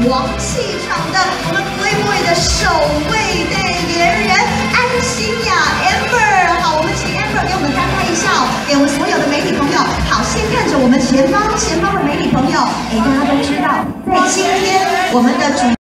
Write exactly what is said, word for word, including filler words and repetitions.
王气场的我们 Playboy 的首位代言人安心雅 Amber。好，我们请 Amber 给我们大拍一下哦，给我们所有的媒体朋友。好，先看着我们前方前方的媒体朋友，哎，大家都知道，在今天我们的主。